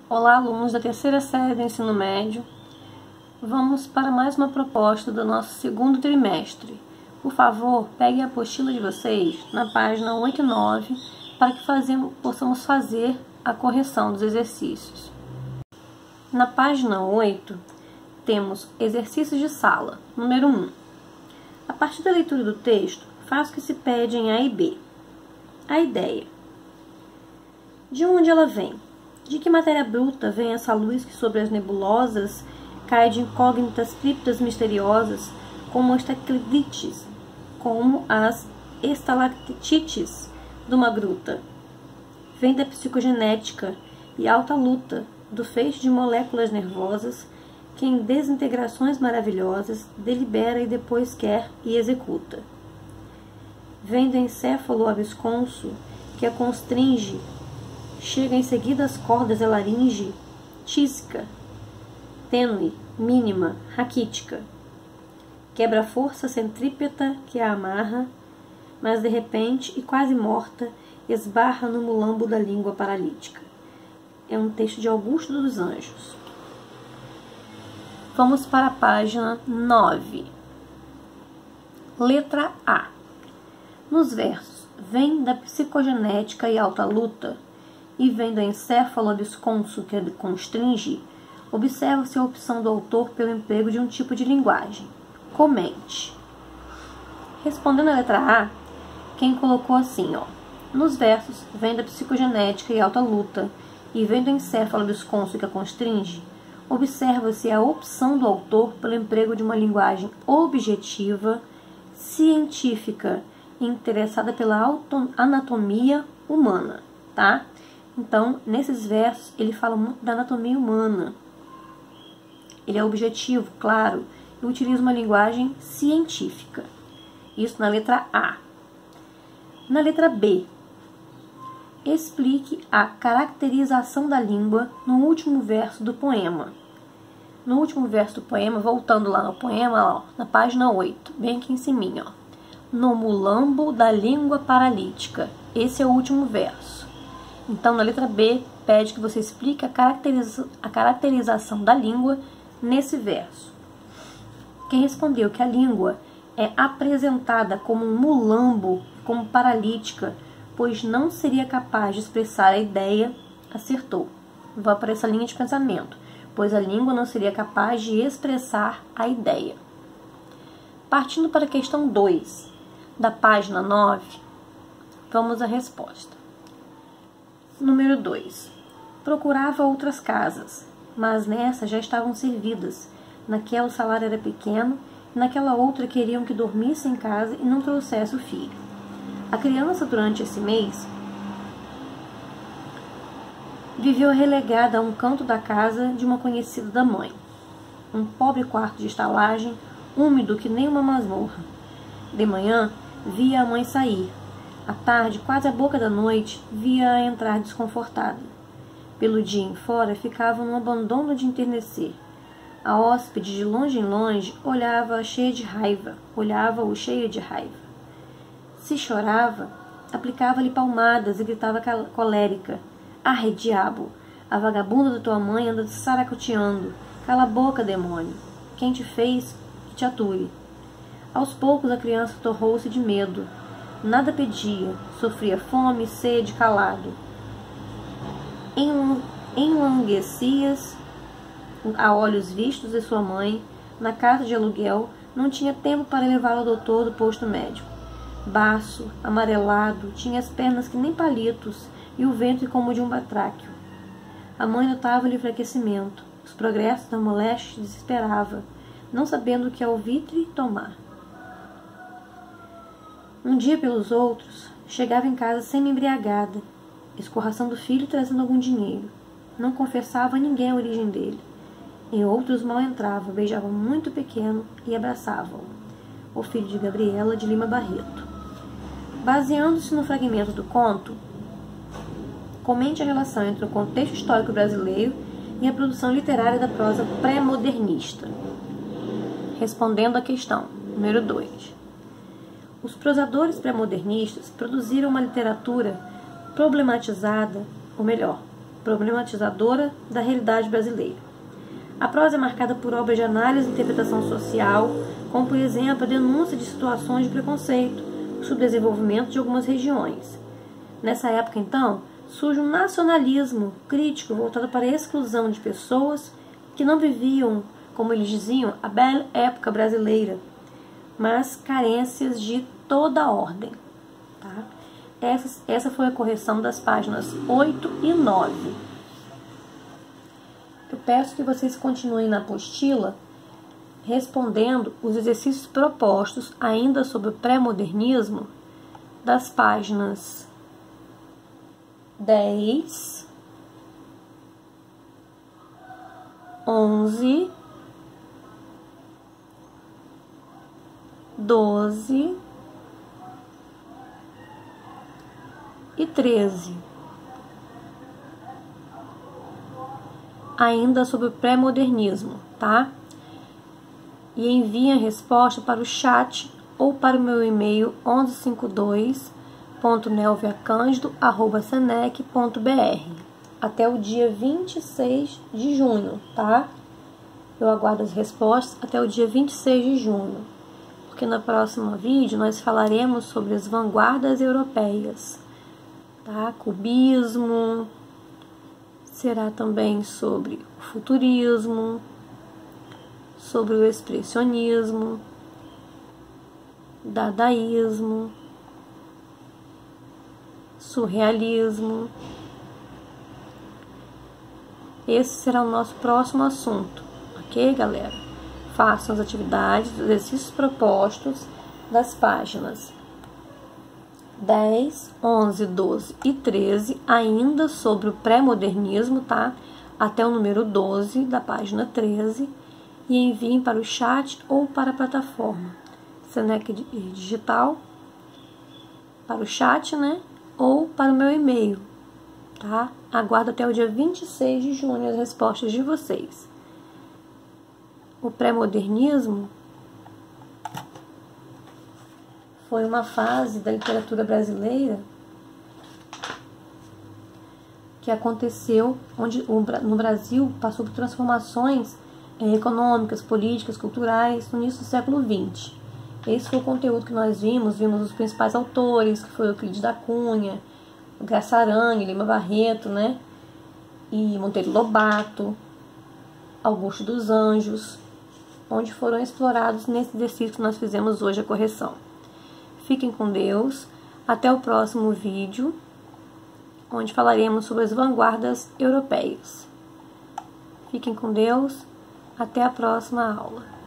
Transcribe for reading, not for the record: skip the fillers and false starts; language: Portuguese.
Olá, alunos da terceira série do ensino médio. Vamos para mais uma proposta do nosso segundo trimestre. Por favor, peguem a apostila de vocês na página 8 e 9 para que possamos fazer a correção dos exercícios. Na página 8, temos exercícios de sala, número 1. A partir da leitura do texto, faça o que se pede em A e B. A ideia. De onde ela vem? De que matéria bruta vem essa luz que sobre as nebulosas cai de incógnitas criptas misteriosas, como estalactites, como as estalactites de uma gruta? Vem da psicogenética e alta luta do feixe de moléculas nervosas que em desintegrações maravilhosas delibera e depois quer e executa. Vem do encéfalo absconso que a constringe, chega em seguida às cordas da laringe tísica, tênue, mínima, raquítica. Quebra a força centrípeta que a amarra, mas de repente, e quase morta, esbarra no mulambo da língua paralítica. É um texto de Augusto dos Anjos. Vamos para a página 9. Letra A. Nos versos, vem da psicogenética e alta luta, e vem do encéfalo absconso que a constringe, observa-se a opção do autor pelo emprego de um tipo de linguagem. Comente. Respondendo à letra A, quem colocou assim, nos versos, vem da psicogenética e alta luta, e vem do encéfalo absconso que a constringe, observa-se a opção do autor pelo emprego de uma linguagem objetiva, científica e interessada pela anatomia humana, tá? Então, nesses versos, ele fala muito da anatomia humana. Ele é objetivo, claro, e utiliza uma linguagem científica. Isso na letra A. Na letra B, explique a caracterização da língua no último verso do poema. No último verso do poema, voltando lá no poema, na página 8, bem aqui em cima, no mulambo da língua paralítica. Esse é o último verso. Então, na letra B, pede que você explique a caracterização da língua nesse verso. Quem respondeu que a língua é apresentada como um mulambo, como paralítica, pois não seria capaz de expressar a ideia, acertou. Vou para essa linha de pensamento, pois a língua não seria capaz de expressar a ideia. Partindo para a questão 2, da página 9, vamos à resposta. Número 2. Procurava outras casas, mas nessa já estavam servidas. Naquela o salário era pequeno, e naquela outra queriam que dormisse em casa e não trouxesse o filho. A criança, durante esse mês, viveu relegada a um canto da casa de uma conhecida da mãe. Um pobre quarto de estalagem, úmido que nem uma masmorra. De manhã, via a mãe sair. À tarde, quase à boca da noite, via-a entrar desconfortada. Pelo dia em fora, ficava num abandono de enternecer. A hóspede, de longe em longe, olhava-o cheia de raiva. Se chorava, aplicava-lhe palmadas e gritava colérica. Arre, diabo! A vagabunda da tua mãe anda saracoteando. Cala a boca, demônio! Quem te fez, que te atue. Aos poucos a criança torrou-se de medo. Nada pedia, sofria fome, sede, calado. Enlanguecias a olhos vistos de sua mãe, na casa de aluguel, não tinha tempo para levá-la ao doutor do posto médico. Baço, amarelado, tinha as pernas que nem palitos e o ventre como de um batráquio. A mãe notava-lhe o enfraquecimento, os progressos da moléstia desesperava, não sabendo o que alvitre tomar. Um dia pelos outros, chegava em casa semi-embriagada, escorraçando o filho e trazendo algum dinheiro. Não confessava a ninguém a origem dele. Em outros mal entrava, beijava muito pequeno e abraçava-o. O filho de Gabriela de Lima Barreto. Baseando-se no fragmento do conto, comente a relação entre o contexto histórico brasileiro e a produção literária da prosa pré-modernista. Respondendo à questão número 2. Os prosadores pré-modernistas produziram uma literatura problematizada, ou melhor, problematizadora da realidade brasileira. A prosa é marcada por obras de análise e interpretação social, como, por exemplo, a denúncia de situações de preconceito, o subdesenvolvimento de algumas regiões. Nessa época, então, surge um nacionalismo crítico voltado para a exclusão de pessoas que não viviam, como eles diziam, a bela época brasileira, mas carências de toda a ordem. Tá? Essa foi a correção das páginas 8 e 9. Eu peço que vocês continuem na apostila respondendo os exercícios propostos ainda sobre o pré-modernismo das páginas 10, 11, 12 e 13. Ainda sobre o pré-modernismo, tá? E enviem a resposta para o chat ou para o meu e-mail 1152.nelviacandido@senec.br até o dia 26 de junho, tá? Eu aguardo as respostas até o dia 26 de junho, porque no próximo vídeo nós falaremos sobre as vanguardas europeias, tá? Cubismo, será também sobre o futurismo, sobre o expressionismo, dadaísmo, surrealismo. Esse será o nosso próximo assunto, ok, galera? Façam as atividades, os exercícios propostos das páginas 10, 11, 12 e 13, ainda sobre o pré-modernismo, tá? Até o número 12 da página 13, e enviem para o chat ou para a plataforma Senec Digital, para o chat, né? Ou para o meu e-mail, tá? Aguardo até o dia 26 de junho as respostas de vocês. O pré-modernismo foi uma fase da literatura brasileira que aconteceu onde no Brasil passou por transformações econômicas, políticas, culturais no início do século XX. Esse foi o conteúdo que nós vimos os principais autores, que foi Euclides da Cunha, Graça Aranha, Lima Barreto, né? E Monteiro Lobato, Augusto dos Anjos, onde foram explorados nesse exercício que nós fizemos hoje a correção. Fiquem com Deus, até o próximo vídeo, onde falaremos sobre as vanguardas europeias. Fiquem com Deus, até a próxima aula.